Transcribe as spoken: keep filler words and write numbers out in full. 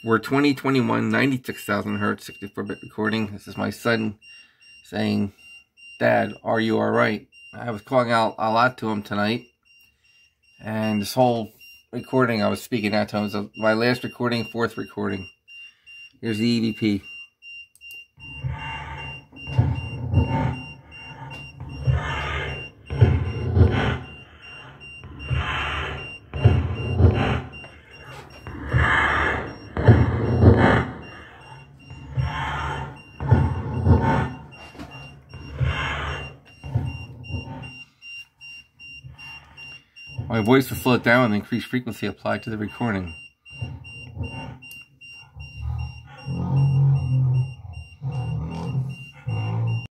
We're twenty twenty-one, ninety-six thousand hertz, sixty-four bit recording. This is my son saying, "Dad, are you alright?" I was calling out a lot to him tonight. And this whole recording I was speaking out to him was my last recording, fourth recording. Here's the E V P. My voice was slowed down and increased frequency applied to the recording.